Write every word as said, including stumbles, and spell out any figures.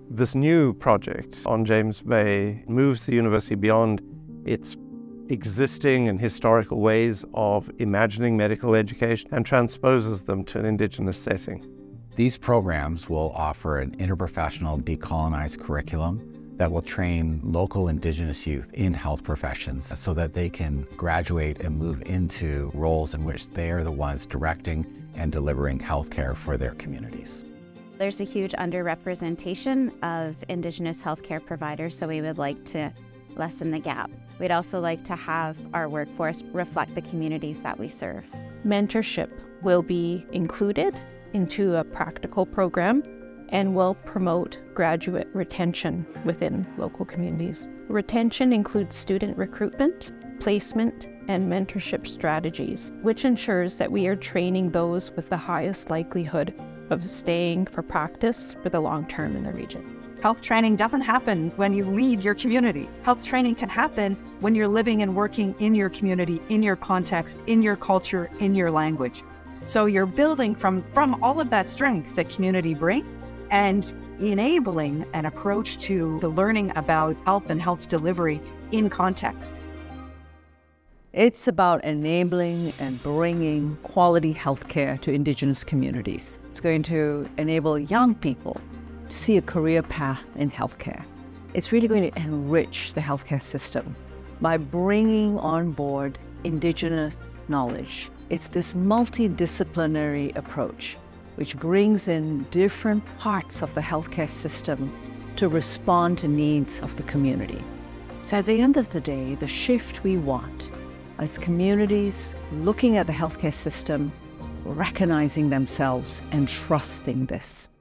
This new project on James Bay moves the university beyond its existing and historical ways of imagining medical education and transposes them to an Indigenous setting. These programs will offer an interprofessional decolonized curriculum that will train local Indigenous youth in health professions so that they can graduate and move into roles in which they are the ones directing and delivering healthcare for their communities. There's a huge underrepresentation of Indigenous healthcare providers, so we would like to lessen the gap. We'd also like to have our workforce reflect the communities that we serve. Mentorship will be included into a practical program and will promote graduate retention within local communities. Retention includes student recruitment, placement, and mentorship strategies, which ensures that we are training those with the highest likelihood of staying for practice for the long term in the region. Health training doesn't happen when you leave your community. Health training can happen when you're living and working in your community, in your context, in your culture, in your language. So you're building from, from all of that strength that community brings and enabling an approach to the learning about health and health delivery in context. It's about enabling and bringing quality healthcare to Indigenous communities. It's going to enable young people to see a career path in healthcare. It's really going to enrich the healthcare system by bringing on board Indigenous knowledge. It's this multidisciplinary approach which brings in different parts of the healthcare system to respond to needs of the community. So at the end of the day, the shift we want as communities looking at the healthcare system, recognizing themselves and trusting this.